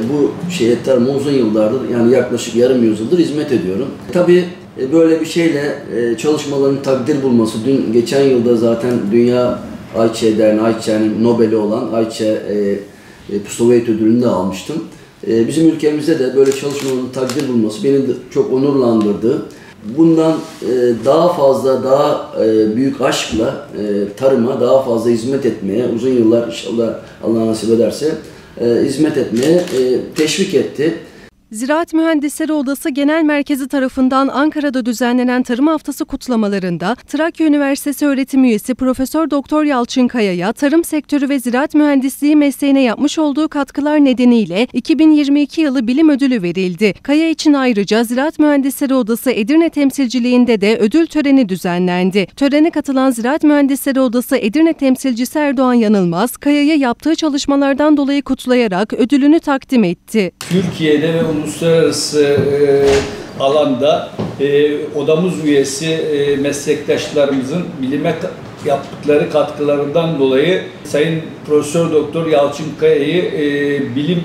bu tarıma uzun yıllardır, yani yaklaşık yarım yüzyıldır hizmet ediyorum. Tabii böyle bir şeyle çalışmaların takdir bulması, geçen yılda zaten Dünya Ayçiçeği Derneği, Ayçiçeği'nin Nobel'i olan Ayçiçeği Sovyet ödülünü de almıştım. Bizim ülkemizde de böyle çalışmaların takdir bulması beni de çok onurlandırdı. Bundan daha fazla, daha büyük aşkla tarıma daha fazla hizmet etmeye, uzun yıllar inşallah Allah nasip ederse hizmet etmeye teşvik etti. Ziraat Mühendisleri Odası Genel Merkezi tarafından Ankara'da düzenlenen Tarım Haftası kutlamalarında Trakya Üniversitesi öğretim üyesi Profesör Doktor Yalçın Kaya'ya tarım sektörü ve ziraat mühendisliği mesleğine yapmış olduğu katkılar nedeniyle 2022 yılı bilim ödülü verildi. Kaya için ayrıca Ziraat Mühendisleri Odası Edirne temsilciliğinde de ödül töreni düzenlendi. Törene katılan Ziraat Mühendisleri Odası Edirne temsilcisi Erdoğan Yanılmaz, Kaya'ya yaptığı çalışmalardan dolayı kutlayarak ödülünü takdim etti. Türkiye'de ve uluslararası alanda odamız üyesi meslektaşlarımızın bilime yaptıkları katkılarından dolayı Sayın Profesör Doktor Yalçın Kaya'yı bilim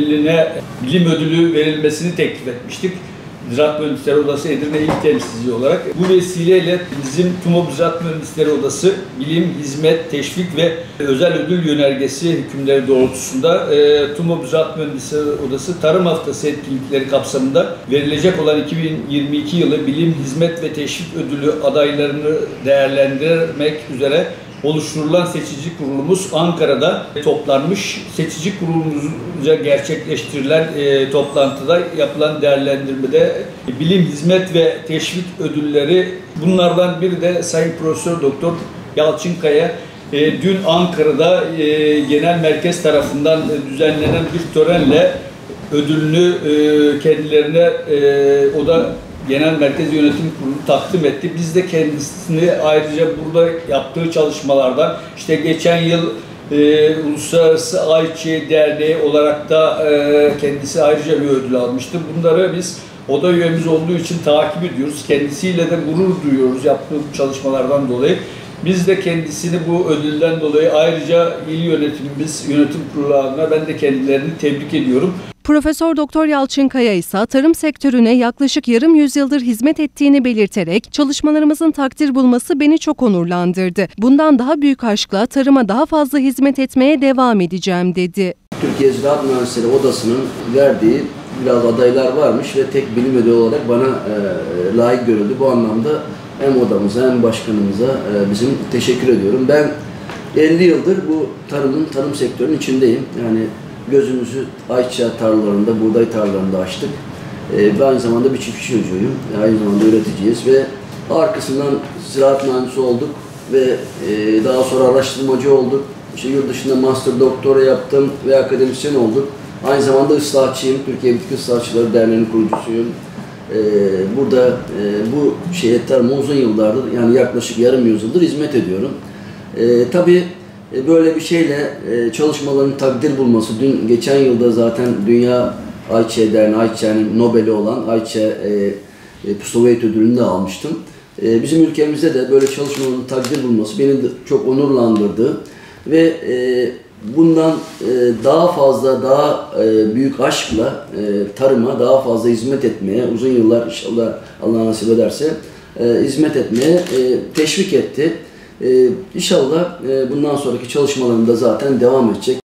ödülü verilmesini teklif etmiştik. Ziraat Mühendisleri Odası Edirne İl Temsilcisi olarak. Bu vesileyle bizim TUMOB Ziraat Mühendisleri Odası Bilim, Hizmet, Teşvik ve Özel Ödül Yönergesi hükümleri doğrultusunda TUMOB Ziraat Mühendisleri Odası Tarım Haftası etkinlikleri kapsamında verilecek olan 2022 yılı Bilim, Hizmet ve Teşvik Ödülü adaylarını değerlendirmek üzere oluşturulan seçici kurulumuz Ankara'da toplanmış. Seçici kurulumuzca gerçekleştirilen toplantıda yapılan değerlendirmede bilim, hizmet ve teşvik ödülleri, bunlardan biri de Sayın Profesör Doktor Yalçın Kaya. Dün Ankara'da genel merkez tarafından düzenlenen bir törenle ödülünü kendilerine o da Genel Merkez Yönetim Kurulu takdim etti. Biz de kendisini ayrıca burada yaptığı çalışmalardan, işte geçen yıl Uluslararası Ayçiçeği Derneği olarak da kendisi ayrıca bir ödül almıştı. Bunları biz oda üyemiz olduğu için takip ediyoruz. Kendisiyle de gurur duyuyoruz yaptığı çalışmalardan dolayı. Biz de kendisini bu ödülden dolayı ayrıca il yönetimimiz, yönetim kurullarına ben de kendilerini tebrik ediyorum. Profesör Doktor Yalçın Kaya ise tarım sektörüne yaklaşık yarım yüzyıldır hizmet ettiğini belirterek çalışmalarımızın takdir bulması beni çok onurlandırdı. Bundan daha büyük aşkla tarıma daha fazla hizmet etmeye devam edeceğim dedi. Türkiye Ziraat Mühendisleri Odası'nın verdiği biraz adaylar varmış ve tek bilim ödülü olarak bana layık görüldü. Bu anlamda hem odamıza hem başkanımıza bizim teşekkür ediyorum. Ben 50 yıldır bu tarım sektörünün içindeyim. Yani gözümüzü ayçiçeği tarlalarında, buğday tarlalarında açtık. Ve aynı zamanda bir çiftçi çocuğuyum. Aynı zamanda üreticiyiz ve arkasından ziraat mühendisi olduk ve daha sonra araştırmacı olduk. İşte yurt dışında master doktora yaptım ve akademisyen olduk. Aynı zamanda ıslahçıyım. Türkiye Bitki Islahçıları Derneği'nin kurucusuyum. Burada bu tarıma uzun yıllardır, yani yaklaşık yarım yüzyıldır hizmet ediyorum. Tabii böyle bir şeyle çalışmaların takdir bulması, geçen yılda zaten Dünya Ayçiçeği Derneği, Ayçiçeği'nin Nobel'i olan Ayçiçeği Sovyet ödülünü de almıştım. Bizim ülkemizde de böyle çalışmaların takdir bulması beni de çok onurlandırdı ve bundan daha fazla, daha büyük aşkla tarıma daha fazla hizmet etmeye, uzun yıllar inşallah Allah nasip ederse hizmet etmeye teşvik etti. İnşallah bundan sonraki çalışmalarında zaten devam edecek.